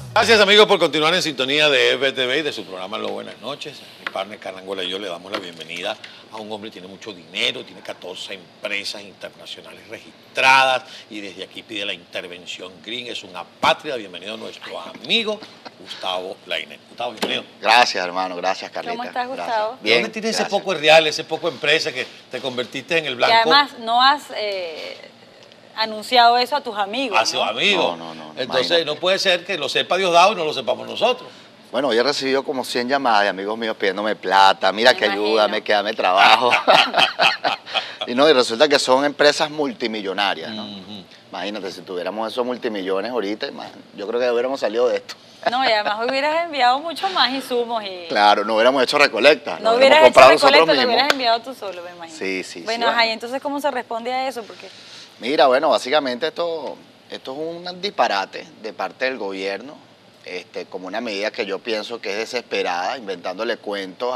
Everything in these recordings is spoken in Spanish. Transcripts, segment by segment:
Gracias, amigos, por continuar en sintonía de FTV y de su programa Lo Buenas Noches. Mi partner Carangola y yo le damos la bienvenida a un hombre que tiene mucho dinero, tiene 14 empresas internacionales registradas y desde aquí pide la intervención green. Es una patria. Bienvenido a nuestro amigo Gustavo Lainez. Gustavo, bienvenido. Gracias, hermano. Gracias, Carlita. ¿Cómo estás, Gustavo? Bien, ¿Dónde tienes ese gracias. poco de real, ese poco de empresa que te convertiste en el blanco? Y además no has anunciado eso a tus amigos, A sus amigos. No. Entonces Imagínate. no puede ser que lo sepa Diosdado y no lo sepamos nosotros. Bueno, hoy he recibido como 100 llamadas de amigos míos pidiéndome plata. Mira que imagino. ayúdame, que dame trabajo. y resulta que son empresas multimillonarias, ¿no? Imagínate, si tuviéramos esos multimillones ahorita, yo creo que hubiéramos salido de esto. No, y además hubieras enviado mucho más insumos y Claro, no hubiéramos hecho recolectas. no lo hubieras hubiéramos hecho comprado nosotros recolecta, lo mismos. hubieras enviado tú solo, me imagino. Sí. Bueno, ajá, y entonces ¿cómo se responde a eso? Porque Mira, bueno, básicamente esto es un disparate de parte del gobierno, como una medida que yo pienso que es desesperada, inventándole cuentos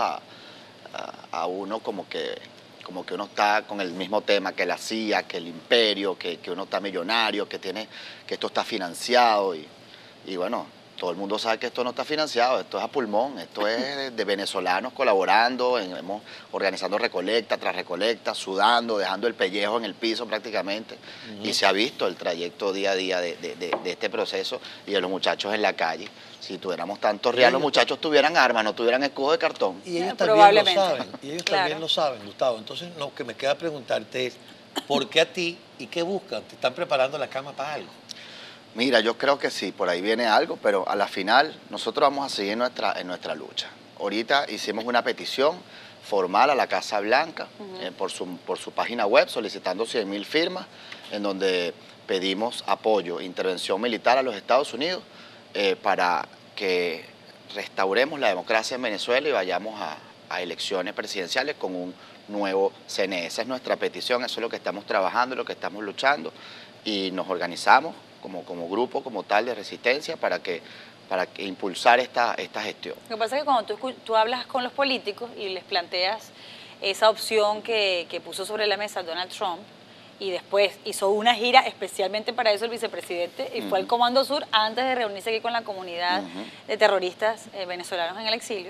a uno como que uno está con el mismo tema que la CIA, que el imperio, que uno está millonario, que esto está financiado y bueno, todo el mundo sabe que esto no está financiado, esto es a pulmón, esto es de venezolanos colaborando, organizando recolecta tras recolecta, sudando, dejando el pellejo en el piso prácticamente. Y se ha visto el trayecto día a día de este proceso y de los muchachos en la calle. Si tuviéramos tantos reales, los muchachos tuvieran armas, no tuvieran escudos de cartón. Y ellos también lo probablemente. saben, también Claro. lo saben, Gustavo. Entonces, lo que me queda preguntarte es, ¿por qué a ti y qué buscan? ¿Te están preparando la cama para algo? Mira, yo creo que sí, por ahí viene algo, pero a la final nosotros vamos a seguir en nuestra lucha. Ahorita hicimos una petición formal a la Casa Blanca por su página web solicitando 100.000 firmas en donde pedimos apoyo, intervención militar a los Estados Unidos para que restauremos la democracia en Venezuela y vayamos a elecciones presidenciales con un nuevo CNE. Esa es nuestra petición, eso es lo que estamos trabajando, lo que estamos luchando y nos organizamos como grupo, como tal de resistencia para que impulsar esta gestión. lo que pasa es que cuando tú hablas con los políticos y les planteas esa opción que puso sobre la mesa Donald Trump y después hizo una gira especialmente para eso el vicepresidente y fue al Comando Sur antes de reunirse aquí con la comunidad de terroristas venezolanos en el exilio.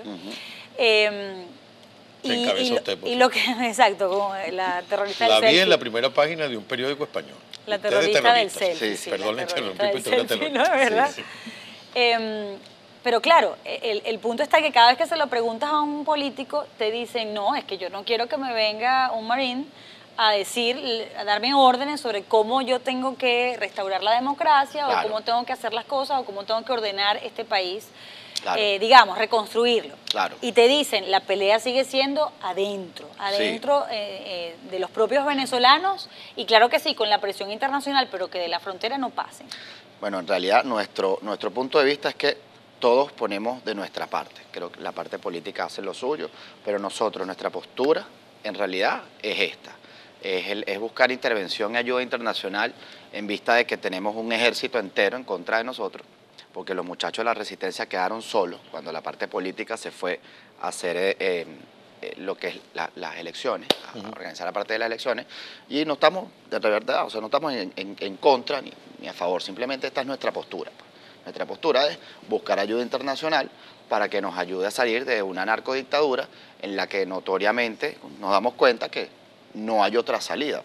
Se encabezó usted, por y lo que, exacto, como la terrorista La del vi en selfie. la primera página de un periódico español. La Usted es terrorista del terrorista. selfie. Sí, perdón, la le interrumpí, terrorista pero del tú eres selfie, terrorista. ¿no? ¿Verdad? Sí. Pero claro, el punto está que cada vez que se lo preguntas a un político, te dicen, no, es que yo no quiero que me venga un marine a darme órdenes sobre cómo yo tengo que restaurar la democracia Claro. o cómo tengo que hacer las cosas o cómo tengo que ordenar este país, Claro. digamos, reconstruirlo. Claro. Y te dicen, la pelea sigue siendo adentro de los propios venezolanos y claro que sí, con la presión internacional, pero que de la frontera no pasen. Bueno, en realidad nuestro punto de vista es que todos ponemos de nuestra parte. Creo que la parte política hace lo suyo, pero nosotros, nuestra postura en realidad es esta. Es buscar intervención y ayuda internacional en vista de que tenemos un ejército entero en contra de nosotros, porque los muchachos de la resistencia quedaron solos cuando la parte política se fue a hacer lo que es las elecciones, a organizar la parte de las elecciones, y no estamos, de verdad, o sea, no estamos en contra ni a favor, simplemente esta es nuestra postura. Nuestra postura es buscar ayuda internacional para que nos ayude a salir de una narcodictadura en la que notoriamente nos damos cuenta que no hay otra salida.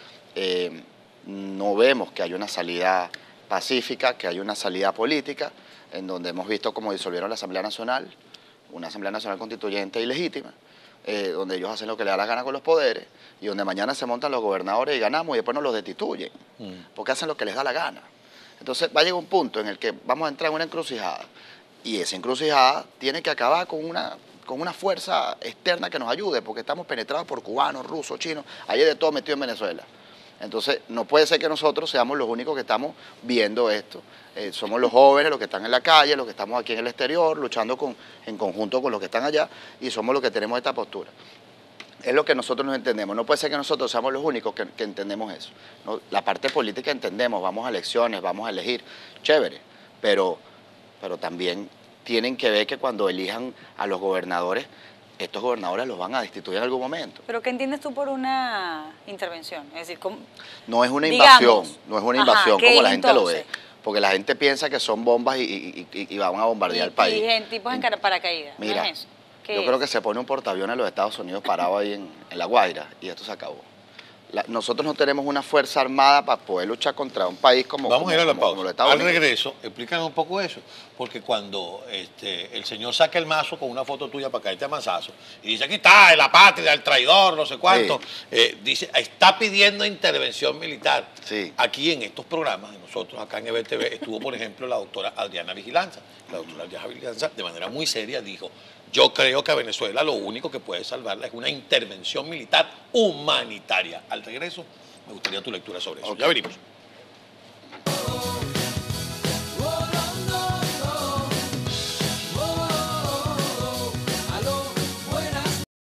No vemos que hay una salida pacífica, que hay una salida política, en donde hemos visto cómo disolvieron la Asamblea Nacional, una Asamblea Nacional Constituyente ilegítima, donde ellos hacen lo que les da la gana con los poderes, y donde mañana se montan los gobernadores y ganamos y después nos los destituyen, porque hacen lo que les da la gana. Entonces va a llegar un punto en el que vamos a entrar en una encrucijada, y esa encrucijada tiene que acabar con una fuerza externa que nos ayude, porque estamos penetrados por cubanos, rusos, chinos, hay de todo metido en Venezuela. Entonces, no puede ser que nosotros seamos los únicos que estamos viendo esto. Somos los jóvenes, los que están en la calle, los que estamos aquí en el exterior, luchando en conjunto con los que están allá, y somos los que tenemos esta postura. Es lo que nosotros nos entendemos. No puede ser que nosotros seamos los únicos que entendemos eso. ¿No? La parte política entendemos, vamos a elecciones, vamos a elegir, chévere, pero también tienen que ver que cuando elijan a los gobernadores, estos gobernadores los van a destituir en algún momento. ¿Pero qué entiendes tú por una intervención? Es decir, No es una digamos, invasión, no es una invasión ¿qué como es la gente lo ve. entonces? porque la gente piensa que son bombas y van a bombardear el país. Y en tipos en paracaídas. Mira, ¿No es eso? yo creo que se pone un portaaviones en los Estados Unidos parado ahí en La Guaira y esto se acabó. Nosotros no tenemos una fuerza armada para poder luchar contra un país Vamos a ir a la pausa. los Estados Al Unidos. regreso, explícanos un poco eso, porque cuando el señor saca el mazo con una foto tuya para caerte a mazazo y dice, aquí está, la patria, el traidor, no sé cuánto, dice, está pidiendo intervención militar. Sí. Aquí en estos programas, nosotros acá en EBTV, estuvo, por ejemplo, la doctora Adriana Vigilanza. La doctora Adriana Vigilanza, de manera muy seria, dijo, yo creo que a Venezuela lo único que puede salvarla es una intervención militar humanitaria. Al regreso, me gustaría tu lectura sobre eso. Okay. Ya venimos.